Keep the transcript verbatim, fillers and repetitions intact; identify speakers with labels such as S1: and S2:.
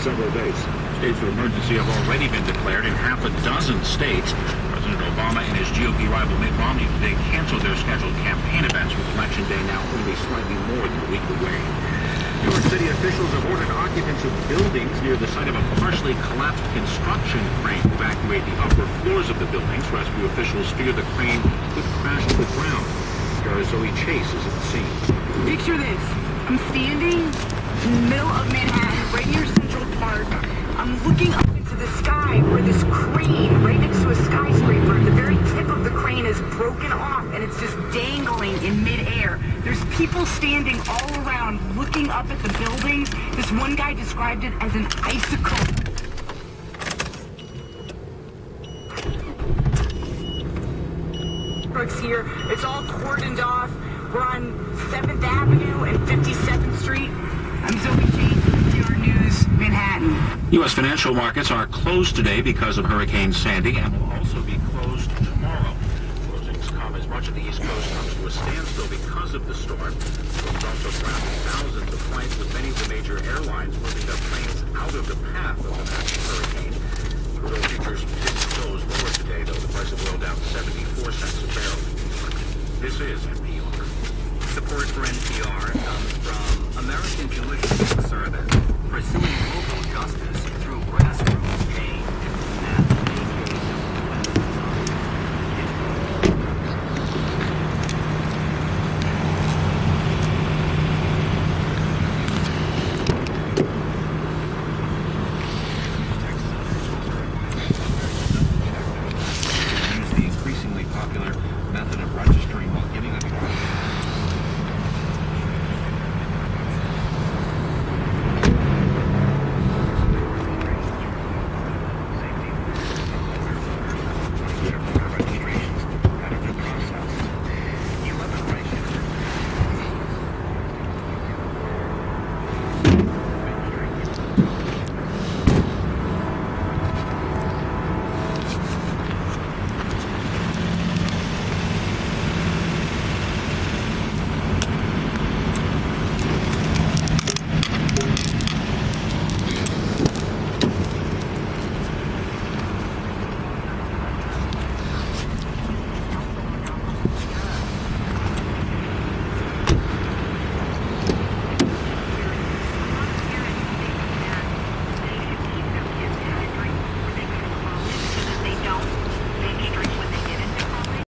S1: several days.
S2: States of emergency have already been declared in half a dozen states. President Obama and his G O P rival Mitt Romney today canceled their scheduled campaign events, with Election Day now only slightly more than a week away. New York City officials have ordered occupants of buildings near the site of a partially collapsed construction crane to evacuate the upper floors of the buildings. Rescue officials fear the crane could crash to the ground. Sarah Zoe Chase is at the scene.
S3: Picture this. I'm standing in the middle of Manhattan, right near Central Park. I'm looking up into the sky where this crane, right next to a skyscraper, the very tip of the crane is broken off and it's just dangling in midair. There's people standing all around looking up at the buildings. This one guy described it as an icicle. Here, it's all cordoned off. We're on seventh Avenue and fifty-seventh Street. I'm Zoe Chase, N P R News, Manhattan.
S2: U S financial markets are closed today because of Hurricane Sandy and will also be closed tomorrow. Closings come as much of the East Coast comes to a standstill because of the storm. Storms also grounded thousands of flights, with many of the major airlines moving their planes out of the path of the massive hurricane. Crude oil futures did close lower today, though. The price of oil down seventy-four cents a barrel. This is N P R.
S4: Support for N P R comes from American Jewish Civic Service, pursuing local justice through grassroots change.
S2: Use the increasingly popular method of registering while giving a driver's